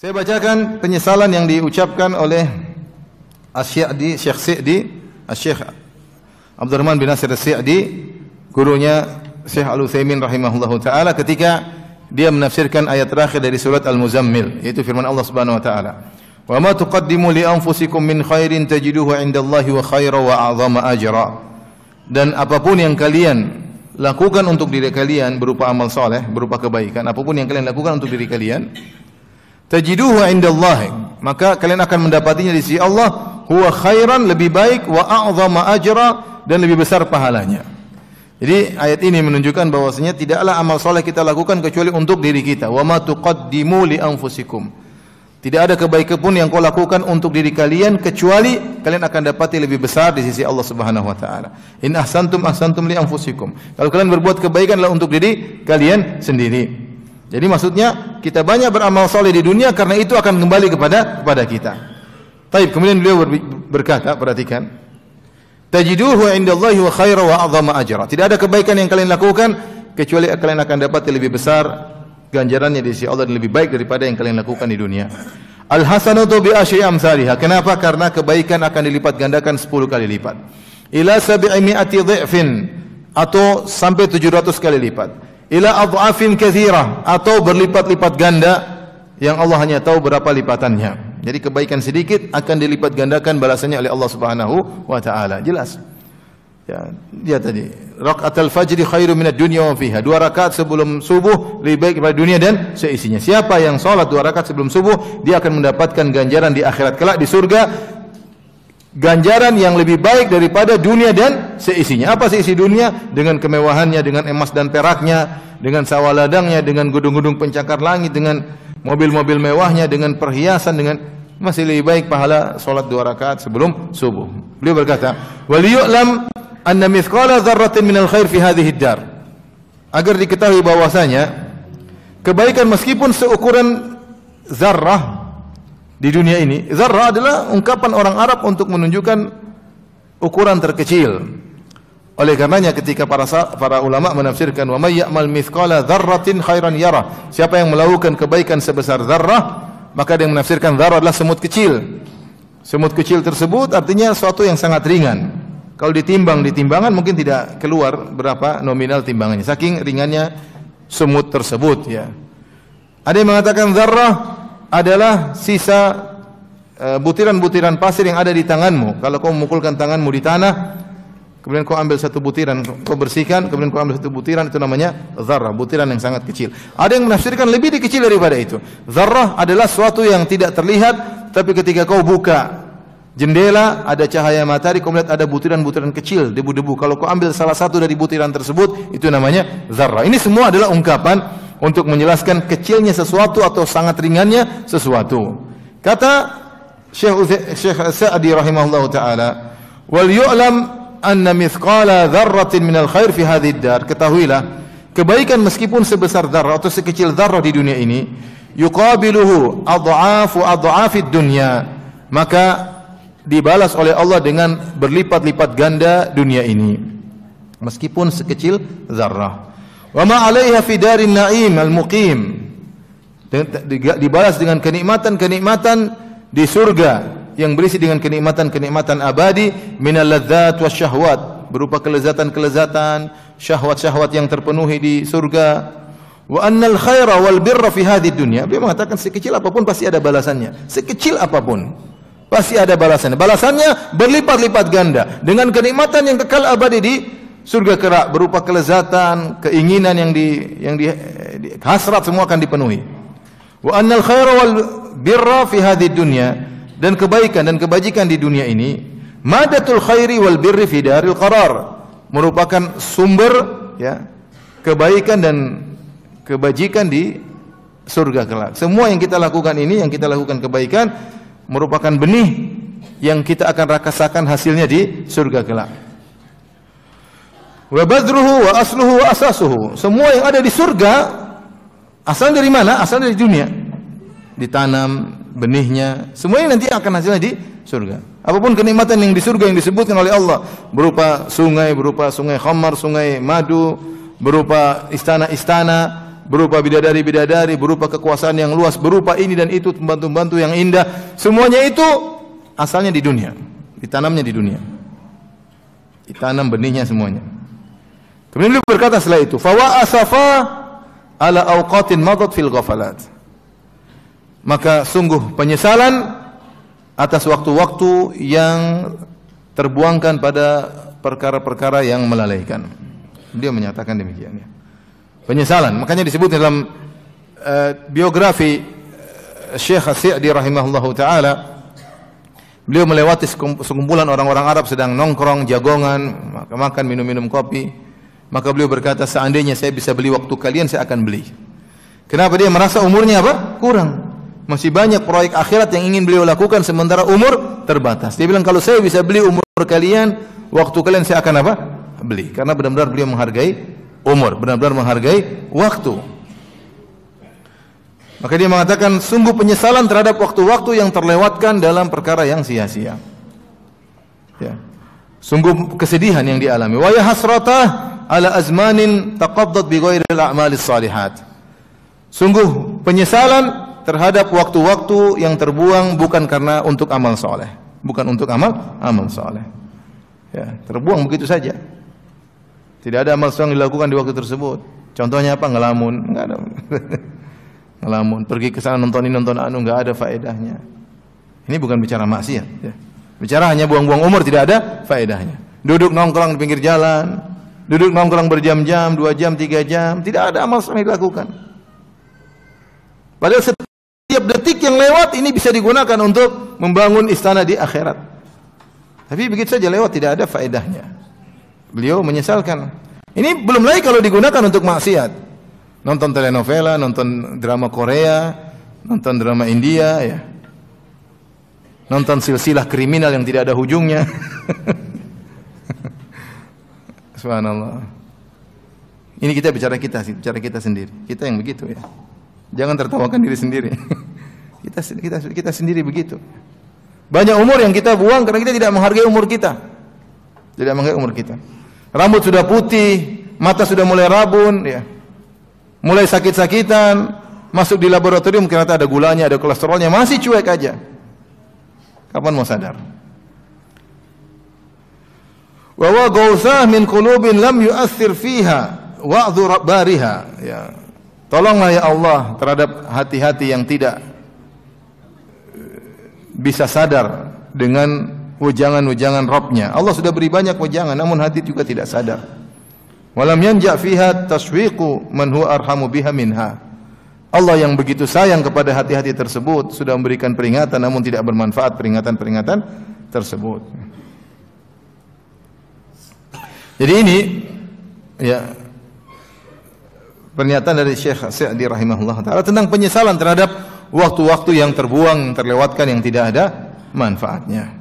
Saya bacakan penyesalan yang diucapkan oleh Asy-Sya'di, Syekh Sa'di, Syekh Abdurrahman bin Nasir As-Sa'di, gurunya Syekh Al-Utsaimin rahimahullahu taala ketika dia menafsirkan ayat terakhir dari surat Al-Muzammil, yaitu firman Allah Subhanahu wa taala. Wa ma tuqaddimu li anfusikum min khairin tajiduhu 'indallahi wa khairan wa a'zama ajra. Dan apapun yang kalian lakukan untuk diri kalian berupa amal saleh, berupa kebaikan, apapun yang kalian lakukan untuk diri kalian, tajiduhu 'indallahi, maka kalian akan mendapatinya di sisi Allah, huwa khairan, lebih baik, wa a'zama ajra, dan lebih besar pahalanya. Jadi ayat ini menunjukkan bahwasanya tidaklah amal saleh kita lakukan kecuali untuk diri kita. Wa ma tuqaddimu li anfusikum. Tidak ada kebaikan pun yang kau lakukan untuk diri kalian kecuali kalian akan dapati lebih besar di sisi Allah Subhanahu wa taala. In ahsantum ahsantum li anfusikum. Kalau kalian berbuat kebaikan adalah untuk diri kalian sendiri. Jadi maksudnya kita banyak beramal saleh di dunia karena itu akan kembali kepada kita. Baik, kemudian beliau berkata, perhatikan. Tajiduhu 'indallahi wa khairan wa 'azama ajra. Tidak ada kebaikan yang kalian lakukan kecuali kalian akan dapat lebih besar ganjarannya di sisi Allah dan lebih baik daripada yang kalian lakukan di dunia. Al-hasanatu bi asyri amsalha. Kenapa? Karena kebaikan akan dilipat gandakan 10 kali lipat. Ila 700 dhifin, atau sampai 700 kali lipat. Ila adhafin katsirah, atau berlipat-lipat ganda yang Allah hanya tahu berapa lipatannya. Jadi kebaikan sedikit akan dilipat gandakan balasannya oleh Allah Subhanahu wa taala. Jelas. Ya, dia tadi, rakaatul fajri khairu minad dunya wa fiha. 2 rakaat sebelum subuh lebih baik daripada dunia dan seisinya. Siapa yang salat 2 rakaat sebelum subuh, dia akan mendapatkan ganjaran di akhirat kelak di surga, ganjaran yang lebih baik daripada dunia dan seisinya. Apa seisi dunia? Dengan kemewahannya, dengan emas dan peraknya, dengan sawah ladangnya, dengan gedung-gedung pencakar langit, dengan mobil-mobil mewahnya, dengan perhiasan, dengan masih lebih baik pahala salat 2 rakaat sebelum subuh. Beliau berkata, "Wal yu'lam anna mithqala dzarratin minal khair fi hadhihi ad-dar." Agar diketahui bahwasanya kebaikan meskipun seukuran zarrah di dunia ini. Zarrah adalah ungkapan orang Arab untuk menunjukkan ukuran terkecil. Oleh karenanya ketika para ulama menafsirkan wa may ya'mal mithqala dzarratin khairan yarah, siapa yang melakukan kebaikan sebesar zarrah, maka dia menafsirkan zarrah adalah semut kecil. Semut kecil tersebut artinya sesuatu yang sangat ringan. Kalau ditimbang di timbangan mungkin tidak keluar berapa nominal timbangannya, saking ringannya semut tersebut, ya. Ada yang mengatakan zarrah adalah sisa butiran-butiran pasir yang ada di tanganmu. Kalau kau memukulkan tanganmu di tanah, kemudian kau ambil satu butiran, kau bersihkan, kemudian kau ambil satu butiran, itu namanya zarrah, butiran yang sangat kecil. Ada yang menafsirkan lebih kecil daripada itu. Zarrah adalah sesuatu yang tidak terlihat, tapi ketika kau buka jendela, ada cahaya matahari, kau melihat ada butiran-butiran kecil, debu-debu. Kalau kau ambil salah satu dari butiran tersebut, itu namanya zarrah. Ini semua adalah ungkapan untuk menjelaskan kecilnya sesuatu atau sangat ringannya sesuatu. Kata Syekh Sa'di rahimahullah ta'ala, wal yu'lam anna mithqala dzarratin minal khair fi hadhihi ad-dar. Ketahuilah, kebaikan meskipun sebesar dzarrah atau sekecil dzarrah di dunia ini, yuqabiluhu adhafid dunya, maka dibalas oleh Allah dengan berlipat-lipat ganda dunia ini meskipun sekecil zarrah. Wa ma 'alaiha fi darin na'im al-muqim, dibalas dengan kenikmatan-kenikmatan di surga yang berisi dengan kenikmatan-kenikmatan abadi, minal ladzat wasyahwat, berupa kelezatan-kelezatan, syahwat-syahwat yang terpenuhi di surga. Wa annal khaira wal birra fi hadhihi dunya, dia mengatakan sekecil apapun pasti ada balasannya, sekecil apapun pasti ada balasannya. Balasannya berlipat-lipat ganda dengan kenikmatan yang kekal abadi di surga kelak, berupa kelezatan, keinginan yang di hasrat semua akan dipenuhi. Wa annal khaira wal birra fi hadhihi dunya, dan kebaikan dan kebajikan di dunia ini, madatul khairi wal birri fi daril qarar, merupakan sumber, ya, kebaikan dan kebajikan di surga kelak. Semua yang kita lakukan ini, yang kita lakukan kebaikan, merupakan benih yang kita akan rasakan hasilnya di surga kelak. Wa badruhu wa asluhu wa asasuhu, semua yang ada di surga asal dari mana? Asal dari dunia. Ditanam benihnya, semuanya nanti akan hasilnya di surga. Apapun kenikmatan yang di surga yang disebutkan oleh Allah, berupa sungai khamar, sungai madu, berupa istana-istana, berupa bidadari-bidadari, berupa kekuasaan yang luas, berupa ini dan itu, pembantu-pembantu yang indah. Semuanya itu asalnya di dunia, ditanamnya di dunia. Ditanam benihnya semuanya. Kemudian beliau berkata setelah itu, fawa asafa ala awqatin madat fil ghafalat. Maka sungguh penyesalan atas waktu-waktu yang terbuangkan pada perkara-perkara yang melalaikan. Dia menyatakan demikian. Penyesalan, makanya disebut dalam biografi Syekh As-Sa'di rahimahullahu taala, beliau melewati sekumpulan orang-orang Arab sedang nongkrong, jagongan, makan, minum kopi. Maka beliau berkata, seandainya saya bisa beli waktu kalian, saya akan beli. Kenapa? Dia merasa umurnya apa? Kurang. Masih banyak proyek akhirat yang ingin beliau lakukan sementara umur terbatas. Dia bilang, kalau saya bisa beli umur kalian, waktu kalian saya akan apa? Beli. Karena benar-benar beliau menghargai umur, benar-benar menghargai waktu. Maka dia mengatakan, sungguh penyesalan terhadap waktu-waktu yang terlewatkan dalam perkara yang sia-sia. Ya. Sungguh kesedihan yang dialami. Wa ya hasratah ala azmanin taqaddat bi ghairil a'malis salihat. Sungguh penyesalan terhadap waktu-waktu yang terbuang bukan karena untuk amal soleh, bukan untuk amal soleh. Ya, terbuang begitu saja. Tidak ada amal soleh yang dilakukan di waktu tersebut. Contohnya apa? Ngelamun, enggak ada. Ngelamun, pergi ke sana nonton enggak ada faedahnya. Ini bukan bicara maksiat. Ya. Bicara hanya buang-buang umur, tidak ada faedahnya. Duduk nongkrong di pinggir jalan, duduk nongkrong berjam-jam, 2 jam, 3 jam, tidak ada amal soleh dilakukan. Padahal setiap detik yang lewat ini bisa digunakan untuk membangun istana di akhirat. Tapi begitu saja lewat, tidak ada faedahnya. Beliau menyesalkan. Ini belum lagi kalau digunakan untuk maksiat. Nonton telenovela, nonton drama Korea, nonton drama India, ya. Nonton silsilah kriminal yang tidak ada ujungnya. Subhanallah. Ini kita bicara kita sendiri. Kita yang begitu, ya. Jangan tertawakan diri sendiri. Kita sendiri begitu. Banyak umur yang kita buang karena kita tidak menghargai umur kita. Tidak menghargai umur kita. Rambut sudah putih, mata sudah mulai rabun, ya. Mulai sakit-sakitan, masuk di laboratorium ternyata ada gulanya, ada kolesterolnya, masih cuek aja. Kapan mau sadar? Wa wa ghausah min qulubin lam yu'athir fiha wa'dhu rabbariha, ya. Tolonglah ya Allah terhadap hati-hati yang tidak bisa sadar dengan wejangan-wejangan Rabbnya. Allah sudah beri banyak wejangan, namun hati juga tidak sadar. Walam yanja fiha tashwiqu man huwa arhamu biha minha. Allah yang begitu sayang kepada hati-hati tersebut sudah memberikan peringatan, namun tidak bermanfaat peringatan-peringatan tersebut. Jadi ini, ya, pernyataan dari Syekh Sa'di rahimahullah ta'ala tentang penyesalan terhadap waktu-waktu yang terbuang, terlewatkan, yang tidak ada manfaatnya.